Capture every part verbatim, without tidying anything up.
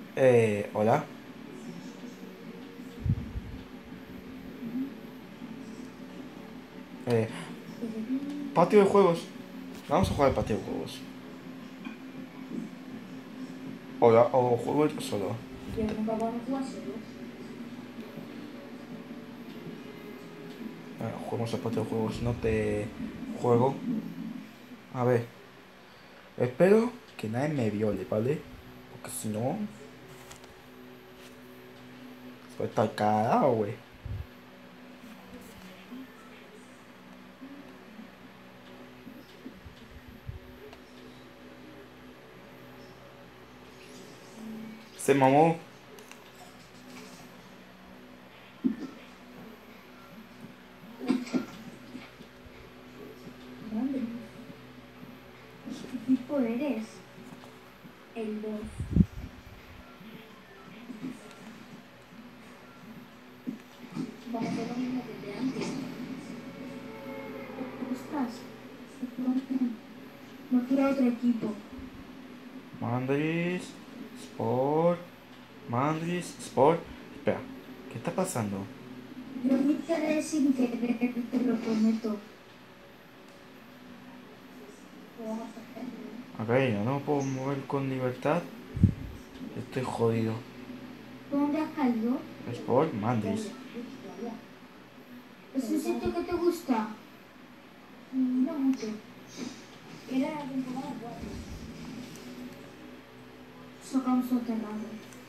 Eh, hola. Eh, patio de juegos. Vamos a jugar al patio de juegos. Hola, o juego yo solo. Yo nunca puedo jugar solo. Bueno, juguemos al patio de juegos. No te juego. A ver. Espero que nadie me viole, ¿vale? Porque si no... Voy a estar cagado, güey. Se mamó. ¿Dónde? ¿Qué tipo eres? El dos. Vamos a hacer lo mismo que de antes. Ostras. No quiero otro equipo. Mandris. Sport. Mandris. Sport. Espera. ¿Qué está pasando? Lo quitaré sin querer, te lo prometo. ¿Qué vamos a hacer? A ver, no me puedo mover con libertad. Estoy jodido. ¿Dónde has caído? Sport. Mandris. ¿Es un sitio que te gusta? No mucho. Era la temporada cuatro. Sacamos soterrado.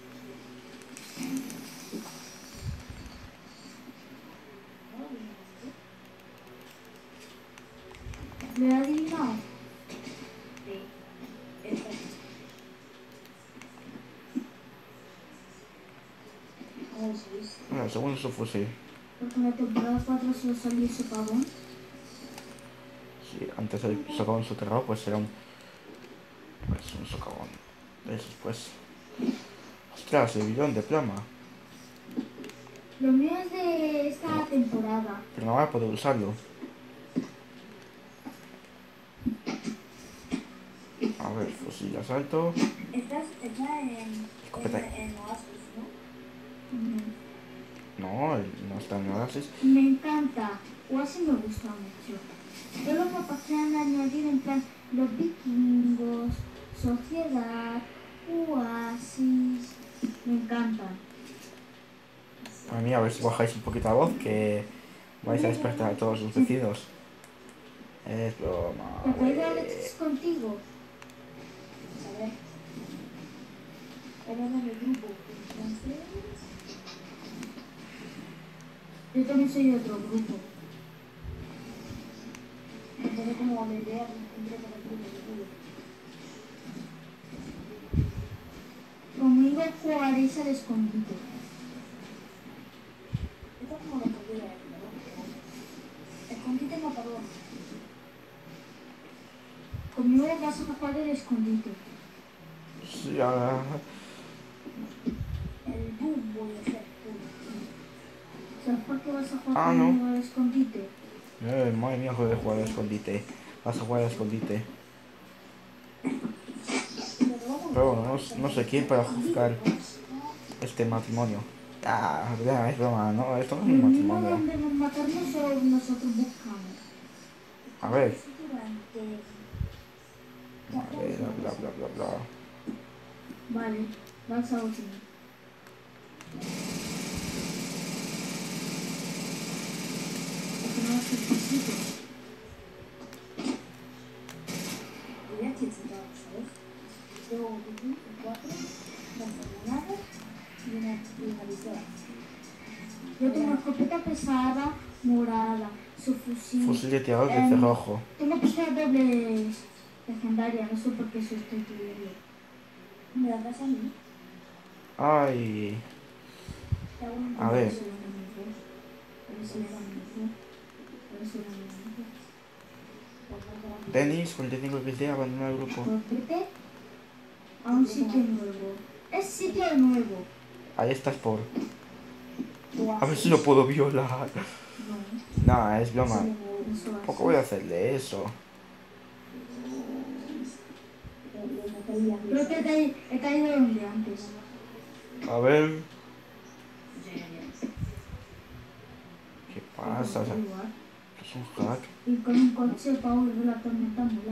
¿Lo he adivinado? Sí. Esta. ¿Cómo se dice? Bueno, según su fusil. Porque en la temporada cuatro solo salió ese pavón. Si antes el socavón soterrado, pues era un. Pues un socavón. De esos, pues. Ostras, el bidón de plasma. Lo mío es de esta Pero, temporada. pero no voy a poder usarlo. A ver, fusil de asalto. Estás está en, Escopeta. en, en Oasis, ¿no? No, no está en Oasis. Me encanta. Oasis me gusta mucho. Todos los mapas que han añadido en plan los vikingos, sociedad, Oasis. Me encantan. A mí, a ver si bajáis un poquito la voz, que vais a despertar a todos los vecinos. Es broma. ¿Te puedo ir a güey. leches contigo? A ver. Éramos del grupo. Entonces. Yo también soy de otro grupo. Entonces, como la idea entré para el grupo. Conmigo jugaréis al escondite. Esto es como la escondida, ¿no? Escondite matador. Conmigo vas a jugar el escondite. Sí, ahora. El boom voy a hacer. ¿Sabes por qué vas a jugar Ah, conmigo no. al escondite? Eh, madre mía, joder, jugar al escondite. Vas a jugar al escondite. Pero bueno, no, no sé quién para juzgar este matrimonio. Ah, ya, es broma, no, esto no es El un mismo matrimonio. donde nos matarnos o nosotros buscamos. A ver. Durante... A ver, bla, bla, bla, bla. Vale, vas a último. Porque no vas a hacer visita. Voy a necesitar, ¿sabes? Luego, cuatro, las granadas y una, y una pistola. Yo tengo escopeta pesada, morada, su fusil. Fusil de tirador de em, cerrojo. Tengo pistolas dobles legendarias, no sé por qué eso estoy pidiendo. ¿Me la das a mí? Ay. A ver. Dennis, cuarenta y cinco X D, abandona el grupo. Vete a un sitio nuevo. Es sitio nuevo. Ahí estás por. A ver si lo puedo violar. No, Nah, es broma. eso va a Poco voy a hacerle eso. Creo que he caído, he caído donde antes. A ver. ¿Qué pasa? O sea, Igual. es un hack. Y con un coche para huir de la tormenta mula.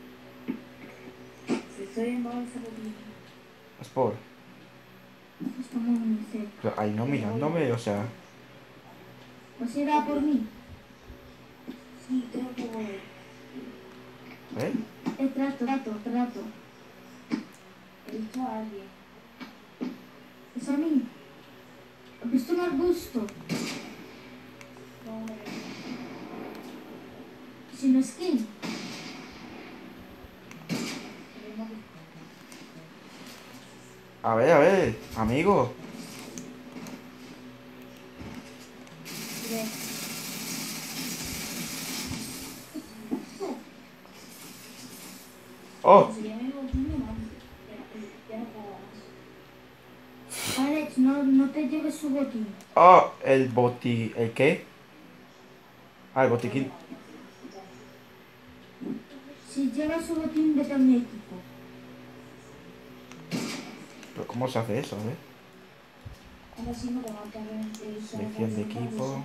Estoy en Baúl Ferrotín. Sport. Estamos muy cerca. Pero ahí no mirándome, o sea. ¿Pues irá por mí? Sí, creo que voy. ¿Eh? Eh, trato, trato, trato. He visto a alguien. ¿Es a mí? ¿Has visto un arbusto? No, no, Sin skin. A ver, a ver, amigo. Oh, si ya me lo tengo, no. Ya no puedo más. Alex, no, no te lleves su botín. oh, el boti... ¿El qué? Ah, el botiquín. Si llevas su botín, vete a mi equipo. Pero ¿cómo se hace eso, eh? Ahora sí no te va a caber en el Selección de equipo.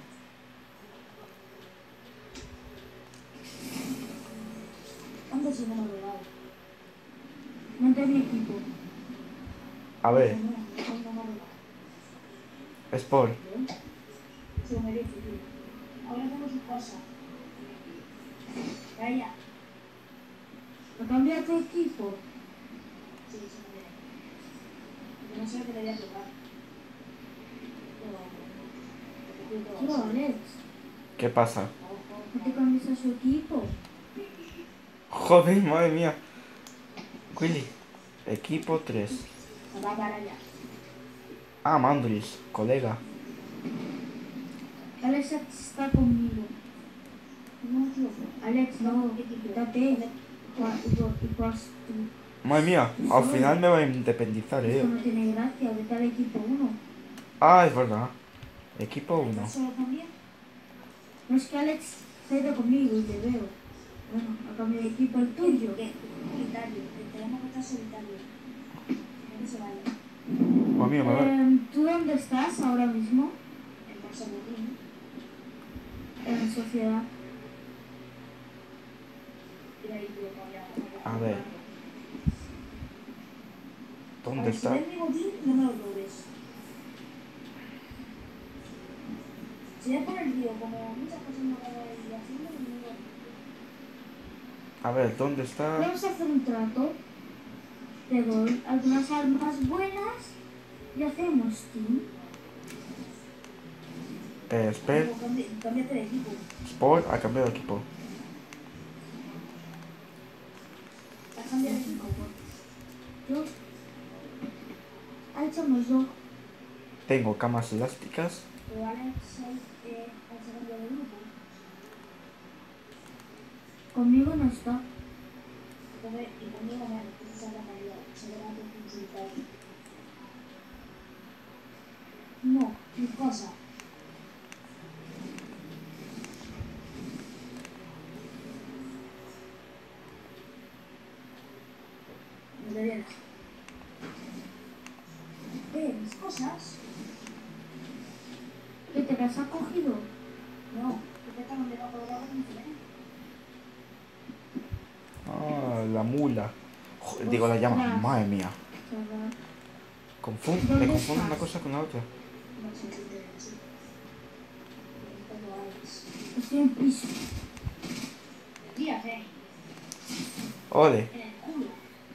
Antes sí no me lo he dado. Vete a mi equipo. A ver, No, no, no me lo he dado. Sport. Se lo merece, tío. Ahora tengo su casa. Calla. ¿A cambiar tu equipo? Sí, se me merece. Porque no sé lo que le voy a tocar. Pero, Tío, Alex, ¿Qué pasa? ¿no te cambias a su equipo? Joder, madre mía. Willy. Equipo tres. va para allá. Ah, Mandris, colega. Alex está conmigo. No, tío. Alex, no, quítate. Y vas tú. Madre mía, al final me voy a independizar, Esto eh. no tiene gracia, vete al equipo uno. Ah, es verdad. Equipo uno. ¿Estás solo también? No es que Alex se ha ido conmigo y te veo. Bueno, a cambio de equipo el tuyo. ¿Qué? Solitario. Tenemos que estar solitario. No que se vaya. Madre mía, me voy. Eh, ¿Tú dónde estás ahora mismo? El Barça Botín. En sociedad. Y ahí tío, para allá. A ver. ¿Dónde Si está? ves mi botín, no me lo robes. Si ves por el río, como muchas cosas no voy a ir haciendo, no me lo A ver, ¿dónde está? Vamos a hacer un trato. Te doy algunas armas buenas y hacemos team. Eh, Sport, Cámbiate de equipo. Sport, ha cambiado de equipo. ¿Has cambiado de equipo? Yo. Ahí somos yo. Tengo camas elásticas. Pero Alex eh, ha cambiado de grupo. Conmigo no está. Come- Y conmigo menos, que se habrá cambiado. Se habrá consultado. No, mi cosa. No te viene. Eh, mis cosas. ¿Qué te las has cogido? No, porque estaban debajo de la agua y se Ah, la mula. Joder, digo, la llama. Ostras. Madre mía. Chaval. Confund- ¿Dónde me confundo estás? una cosa con la otra. No sé si te sí. Pero Alex. Estoy en piso. Fíjate, Ole. en el culo.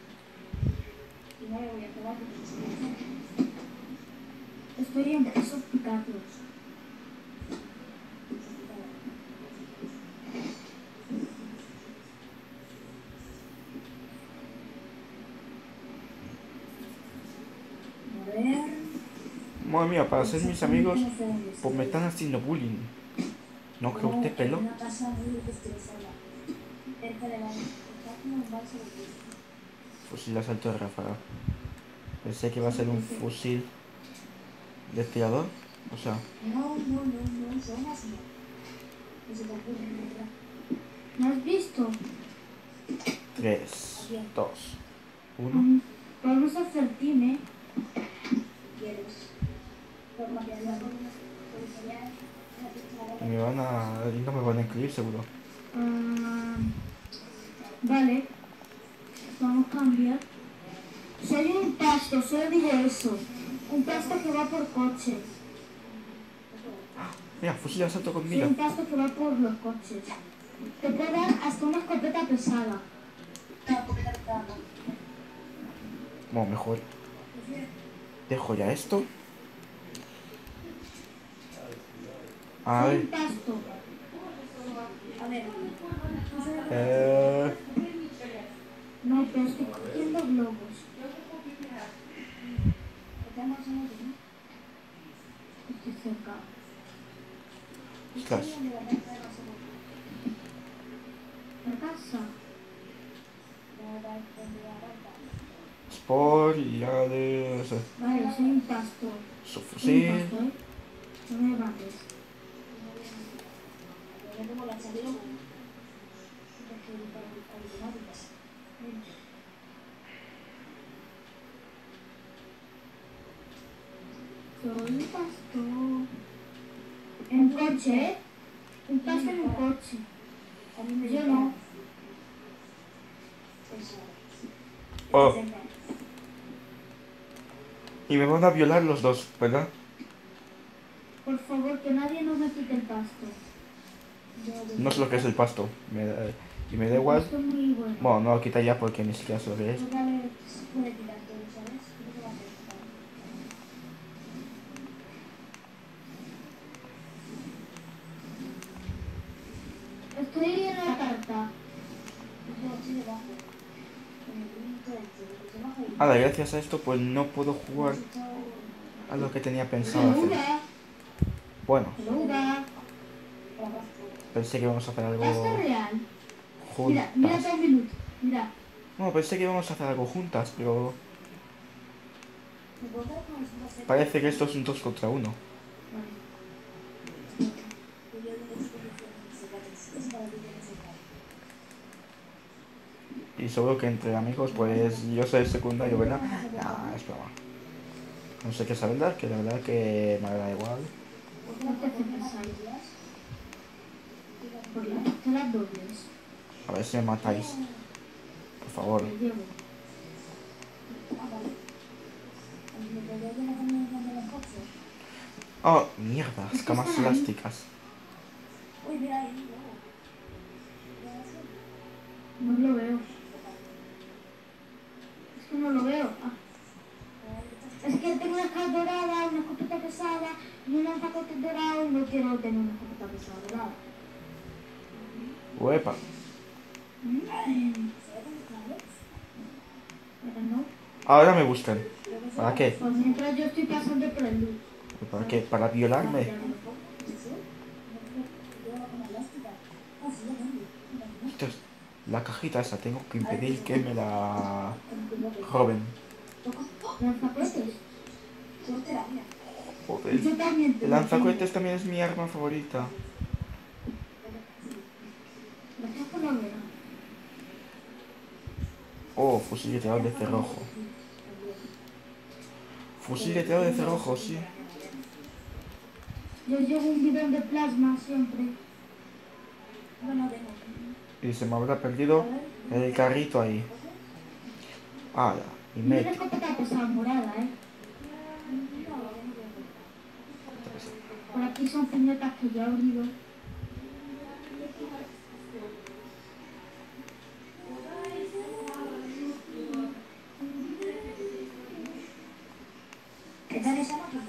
Y no le voy a probar porque se me Estoy en piso picados. A ver. Madre mía, para ser mis amigos, No sé dónde pues me estoy. están haciendo bullying. ¿No cree No, usted, en pelo? una casa muy destrozada. Cerca de la... Está como un balsa de piso. Fusil de asalto de ráfaga. Pensé que iba a ser un fusil de tirador. O sea, No, no, no, no, son así. No se te ocurre, de verdad. ¿Me has visto? tres, dos, uno. Mm, Podemos hacer team, ¿eh? ¿Quieres? Y me van a... y no me van a incluir seguro. Ah, vale. Vamos a cambiar. Si hay un pasto, solo digo eso. Un pasto que va por coche. Mira, fusil de asalto con Sí, mira. un pasto que va por los coches. Te puede dar hasta una escopeta pesada. Una escopeta pesada. Bueno, mejor. Dejo ya esto. A Soy ver. un pasto. A ver. Eh... No, pero estoy cogiendo globos. Estamos en otro, ¿no? Estoy cerca. Ostras. ¿La casa? Sport y ya de... eso. Vale, soy un pasto. Su Soy un fusil. pasto, ¿eh? No me mates. Yo tengo la chaqueta. Automáticas. Soy un pasto. En coche, ¿eh? Un pasto en un coche. A mí me Yo no. Eso. Oh. Y me van a violar los dos, ¿verdad? Por favor, que nadie nos me quite el pasto. No sé lo que es el pasto. Me da- y me da El igual. pasto es muy bueno. Bueno, no lo quita ya porque ni siquiera sé lo que es. No vale, se puede tirar todo, ¿sabes? No se va a hacer. Estoy en la carta. Yo estoy debajo. En el punto este, debajo y- Ahora, gracias a esto, pues no puedo jugar a lo que tenía pensado hacer. Peluda. Bueno, Peluda. pensé que íbamos a hacer Pasto algo real. Mira, mira juntas. todo un minuto. Mira. Bueno, pensé que íbamos a hacer algo juntas, pero ¿Me puedo dar con los dos? parece que esto es un dos contra uno. Vale. Yo le doy exposiciones secretas. Es para que quieras sacar. Y seguro que entre amigos, pues yo soy el secundario, ¿verdad? Nah, es broma. No sé qué es la verdad, que la verdad que me da igual. No te hace pensar. Por las pistolas dobles. A ver si me matáis. Por favor. Te llevo. Ah, vale. ¿Me podría llevar también cuando los coches? Oh, mierda, escamas están ahí. elásticas. Uy, mira ahí, no. No lo veo. Es que no lo veo. Ah. Es que tengo una escala dorada, una escopeta pesada y un lanzacohetes dorado y no quiero tener una escopeta pesada dorada. Uepa. Mm. Pero no. Ahora me buscan. ¿Para qué? Pues mientras yo estoy pasando por el luz. ¿Para qué? ¿Para violarme? Ostras, la cajita esa, tengo que impedir que me la roben. ¿Lanzacohetes? Joder. Yo también El tengo. lanzacohetes también es mi arma favorita. Gracias por la vera. Oh, fusil de tirador de cerrojo. Fusil de tirador de cerrojo, sí. Yo llevo un bidón de plasma siempre. Bueno, tengo. Y se me habrá perdido el carrito ahí. Ah, y Y una me... escopeta pesada morada, ¿eh? Por aquí son piñetas que ya he abrido. ¿Qué tal esa máquina?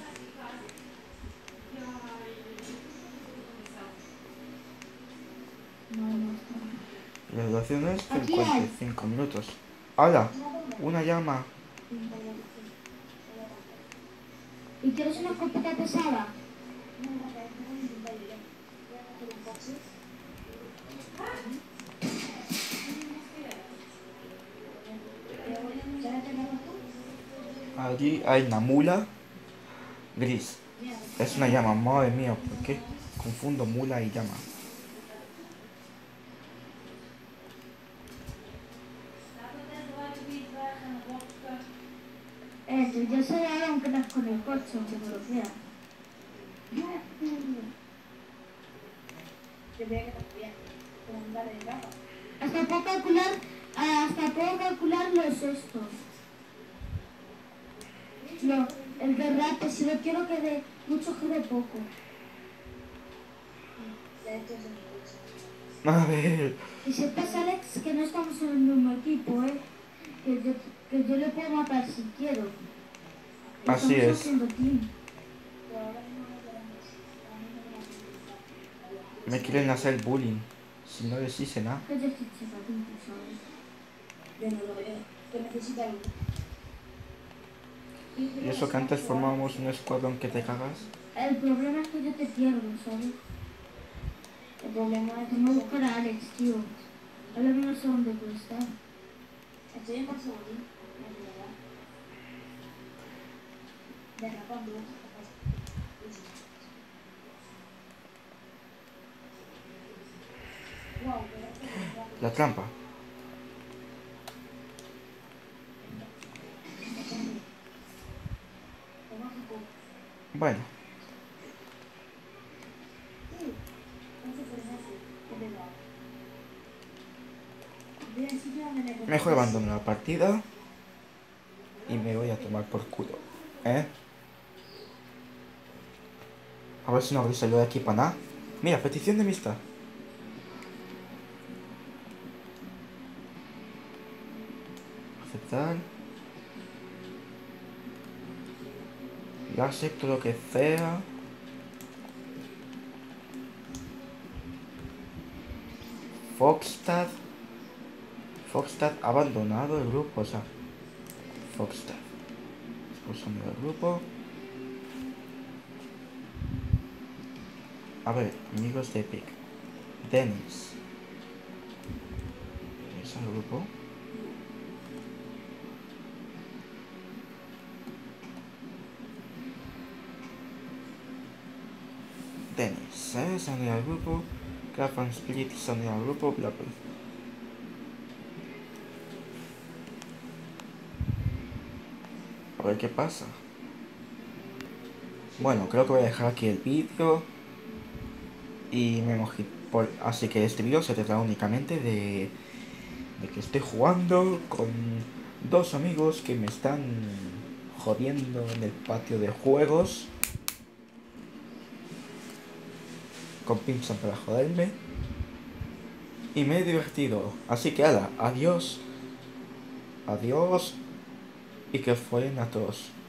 No, no está. La duración es Aquí cincuenta y hay. cinco minutos. ¡Hala! Una llama. ¿Y quieres una escopeta pesada? Allí hay una mula gris. Es una llama, madre mía, ¿por qué confundo mula y llama? Eso, yo sé dar aunque no es con el coche, aunque no lo creas. Yo veía que también. Con andar de gafas. Hasta puedo calcular, hasta puedo calcular los estos. No, el de rap, si lo quiero que de mucho que de poco. De estos en el A ver. Y sepas, Alex, que no estamos en el mismo equipo, ¿eh? Que yo, que yo le puedo matar si quiero. Así Estamos es. haciendo team. Pero ahora mismo no podemos. Ahora mismo no podemos. Me quieren hacer bullying. Si no les hice nada. Que yo estoy checando, ¿sabes? Yo no lo veo. Que necesita algo. Y eso que antes formábamos un escuadrón que te cagas. El problema es que yo te pierdo, ¿sabes? El problema es que Tengo que no buscar a Alex, tío. Ahora no sé dónde puede estar. estoy en Barcelona. No es verdad. Venga, ¿cuándo? Wow, pero La trampa. Bueno, mejor abandono la partida. Y me voy a tomar por culo. ¿Eh? A ver si no habéis salido de aquí para nada. Mira, petición de amistad. Aceptar. Yo acepto lo que sea. Foxstad. Foxstad ha abandonado el grupo, o sea. Foxstad. Expulsando del grupo. A ver, amigos de Epic. Dennis. ¿Es el grupo? Dennis, ¿eh? Se han ido al grupo. Grafan Split se han ido al grupo. Bla bla. A ver qué pasa. Bueno, creo que voy a dejar aquí el vídeo. Y me mojé. Por... Así que este vídeo se trata únicamente de, de que estoy jugando con dos amigos que me están jodiendo en el patio de juegos. Con Pinson para joderme. Y me he divertido. Así que ala, adiós. Adiós. Y que follen a todos.